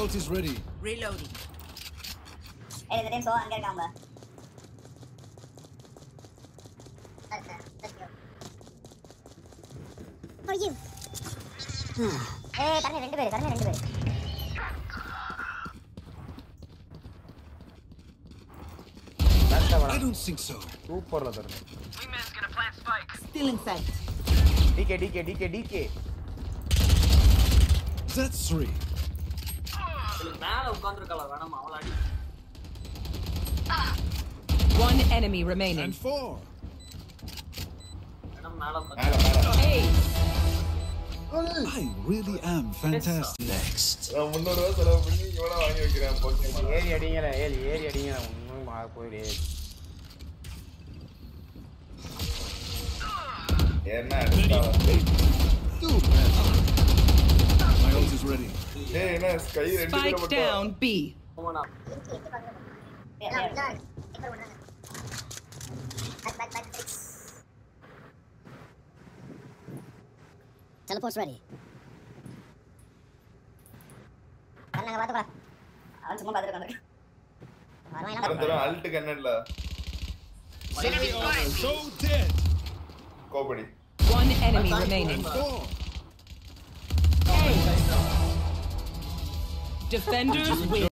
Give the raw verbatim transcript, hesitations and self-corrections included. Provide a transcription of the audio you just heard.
ult is ready. Reloading. Hey, the team so அங்க இருக்காங்க. For you. ஏய் தரங்க ரெண்டு பேர் தரங்க ரெண்டு பேர். I don't think so. Super la tharne. Wingman's gonna plant spike. Still in sight. D K D K D K D K. That's three. மேல உட்கார்ந்திருக்கல வேணாம் அவள அடி. One enemy remaining. And four. வேணாம் மேல Mala உட்கார்ந்து. mala. Hey. I really am fantastic. Next. நான் முந்நூறு ரூபாய் செலவு பண்ணி இவனா வாங்கி வைக்கிறேன் போக்கேமான். ஏறி அடிங்கல ஏறி ஏறி அடிங்கல ஒண்ணும் மா போயிடு. என்ன அடிச்சா? Too bad. My ult is ready. டேய் என்ன ஸ்கை ரெண்டு பேர் Spike மட்டும். down B. போனா. Teleport's ready. கண்ணங்க பாத்து பா. அவன் சும்மா பாத்துட்டு இருக்கான். வரவேனா அந்த அல்ட் கண்ணல்ல. So dead. கோபடி. One enemy remaining. Four. Defenders win.